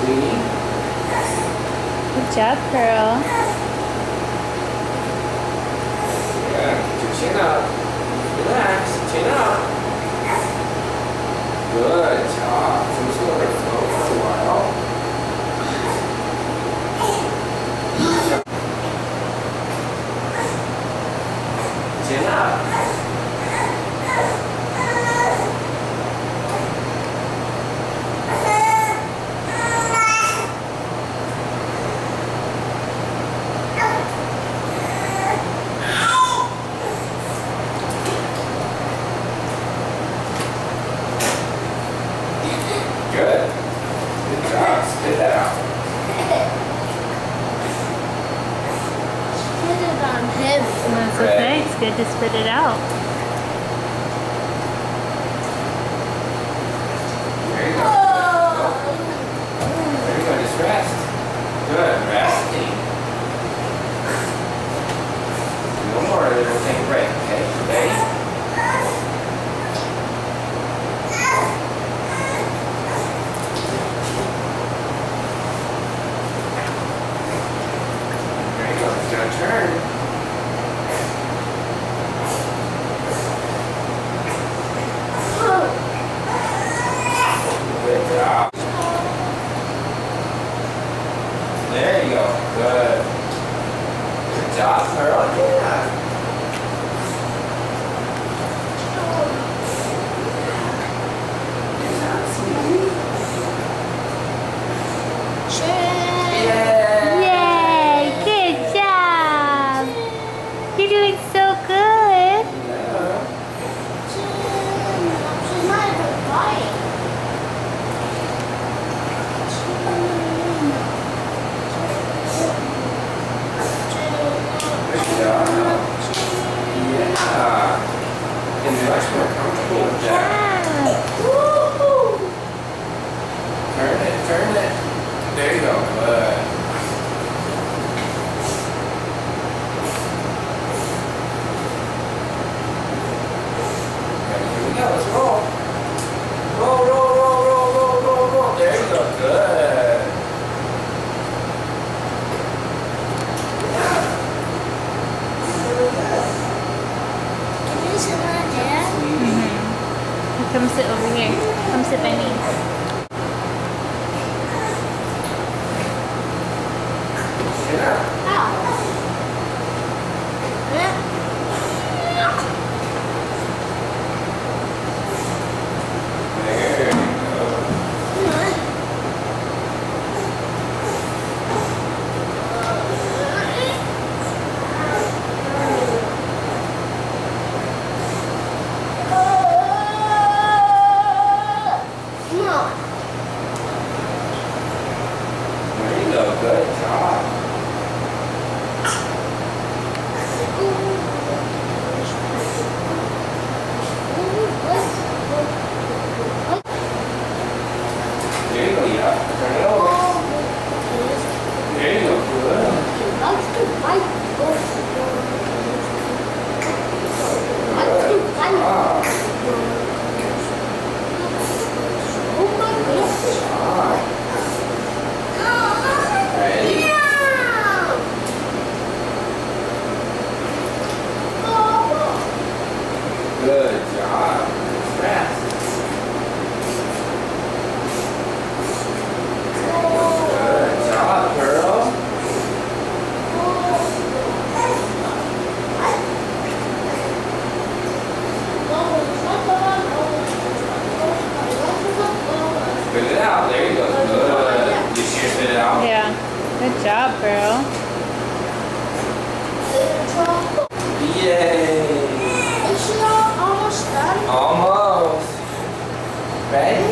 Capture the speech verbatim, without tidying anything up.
sweetie. Good job, Pearl. Yeah, get your chin up. Relax, chin up. Good job. So we're still going to float for a while. Chin up. Good. Good job. Spit that out. Spit it on him. That's okay. It's good to spit it out. There you go. There you go. Just rest. Good. Resting. No more, then we'll take a break. Okay? Ready? There you go. It's your turn. Good job. There you go. Good. Good job, Pearl. Yeah. Good job, sweetie. Yeah. Yay! Good job! You're doing so good. Yeah. She's not even biting. Good job. Yeah. And you're much more comfortable with that. Woo-hoo! Turn it, turn it. There you go. Good. Okay, here we go. Let's roll. Roll, roll, roll, roll, roll, roll, roll. There you go. Good. Yeah. Can you sit on Dad? Sweetie. Come sit over here. Come sit by me. Yeah. How? Yeah. There you go. Come on. There you go. Good job. There you go. Yeah. Turn it over. There you go. Good. Let's do fight. Let's do fight. Ah. Oh my goodness. Ah. Ready? Yeah. Oh. Good job. Rest. Good job, Pearl. Spit it out. There you go. Good. You see her spit it out? Yeah. Good job, Pearl. Yay. Is she all almost done? Almost. Ready?